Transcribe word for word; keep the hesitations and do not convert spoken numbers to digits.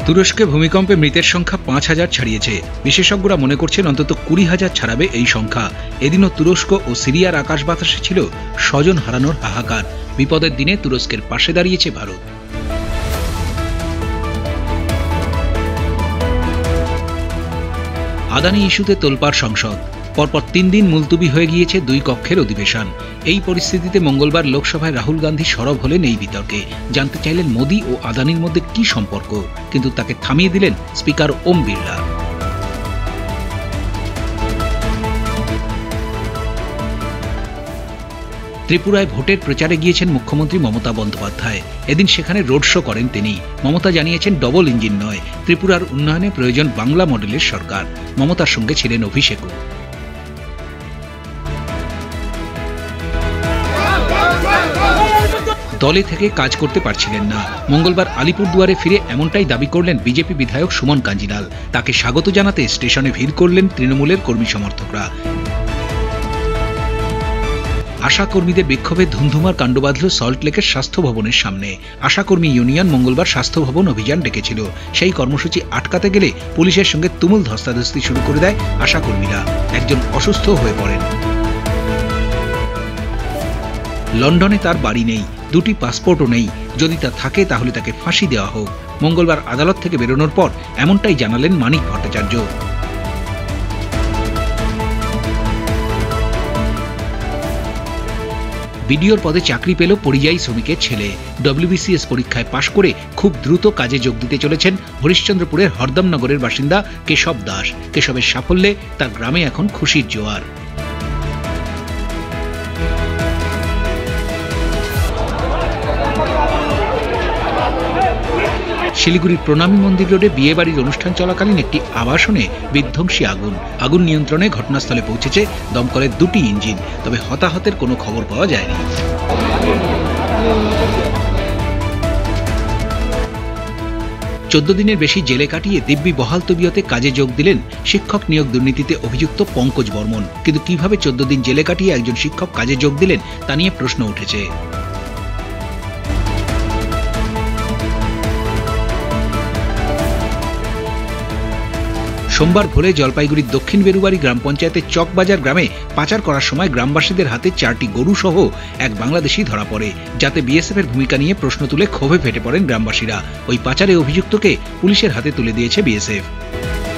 তুরস্কে ভূমিকম্পে মৃতের সংখ্যা পাঁচ হাজার ছাড়িয়েছে। বিশেষজ্ঞরা মনে করছেন অন্তত কুড়ি হাজার ছাড়াবে এই সংখ্যা। এদিনও তুরস্ক ও সিরিয়ার আকাশ বাতাসে ছিল স্বজন হারানোর হাহাকার। বিপদের দিনে তুরস্কের পাশে দাঁড়িয়েছে ভারত। আদানি ইস্যুতে তোলপাড় সংসদ। পরপর তিন দিন মুলতুবি হয়ে গিয়েছে দুই কক্ষের অধিবেশন। এই পরিস্থিতিতে মঙ্গলবার লোকসভায় রাহুল গান্ধী সরব হলেন এই বিতর্কে। জানতে চাইলেন মোদী ও আদানির মধ্যে কি সম্পর্ক, কিন্তু তাকে থামিয়ে দিলেন স্পিকার ওম বিড়লা। ত্রিপুরায় ভোটের প্রচারে গিয়েছেন মুখ্যমন্ত্রী মমতা বন্দ্যোপাধ্যায়। এদিন সেখানে রোড শো করেন তিনি। মমতা জানিয়েছেন ডবল ইঞ্জিন নয়, ত্রিপুরার উন্নয়নে প্রয়োজন বাংলা মডেলের সরকার। মমতার সঙ্গে ছিলেন অভিষেকও। দলে থেকে কাজ করতে পারছিলেন না। মঙ্গলবার আলিপুরদুয়ারে ফিরে এমনটাই দাবি করলেন বিজেপি বিধায়ক সুমন কাঞ্জিলাল। তাকে স্বাগত জানাতে স্টেশনে ভিড় করলেন তৃণমূলের কর্মী সমর্থকরা। আশাকর্মীদের বিক্ষোভে ধুমধুমার কাণ্ড বাঁধল সল্টলেকের স্বাস্থ্য ভবনের সামনে। আশাকর্মী ইউনিয়ন মঙ্গলবার স্বাস্থ্য ভবন অভিযান ডেকেছিল। সেই কর্মসূচি আটকাতে গেলে পুলিশের সঙ্গে তুমুল ধস্তাধস্তি শুরু করে দেয় আশাকর্মীরা। একজন অসুস্থ হয়ে পড়েন। লন্ডনে তার বাড়ি নেই, দুটি পাসপোর্টও নেই। যদি তা থাকে তাহলে তাকে ফাঁসি দেওয়া হোক। মঙ্গলবার আদালত থেকে বেরোনোর পর এমনটাই জানালেন মানিক ভট্টাচার্য। বিডিওর পদে চাকরি পেল পরিযায়ী শ্রমিকের ছেলে। ডব্লিউবিসিএস পরীক্ষায় পাশ করে খুব দ্রুত কাজে যোগ দিতে চলেছেন হরিশ্চন্দ্রপুরের হরদমনগরের বাসিন্দা কেশব দাস। কেশবের সাফল্যে তার গ্রামে এখন খুশির জোয়ার। শিলিগুড়ির প্রণামী মন্দির রোডে বিয়েবাড়ির অনুষ্ঠান চলাকালীন একটি আবাসনে বিধ্বংসী আগুন। আগুন নিয়ন্ত্রণে ঘটনাস্থলে পৌঁছেছে দমকলের দুটি ইঞ্জিন, তবে হতাহতের কোনো খবর পাওয়া যায়নি। চোদ্দ দিনের বেশি জেলে কাটিয়ে দিব্যি বহাল তবিয়তে কাজে যোগ দিলেন শিক্ষক নিয়োগ দুর্নীতিতে অভিযুক্ত পঙ্কজ বর্মন। কিন্তু কিভাবে চোদ্দ দিন জেলে কাটিয়ে একজন শিক্ষক কাজে যোগ দিলেন তা নিয়ে প্রশ্ন উঠেছে। সোমবার ভোরে জলপাইগুড়ির দক্ষিণ বেরুবাড়ি গ্রাম পঞ্চায়েতের চকবাজার গ্রামে পাচার করার সময় গ্রামবাসীদের হাতে চারটি গরু সহ এক বাংলাদেশি ধরা পড়ে। যাতে বিএসএফ এর ভূমিকা নিয়ে প্রশ্ন তুলে ক্ষোভে ফেটে পড়েন গ্রামবাসীরা। ওই পাচারে অভিযুক্তকে পুলিশের হাতে তুলে দিয়েছে বিএসএফ।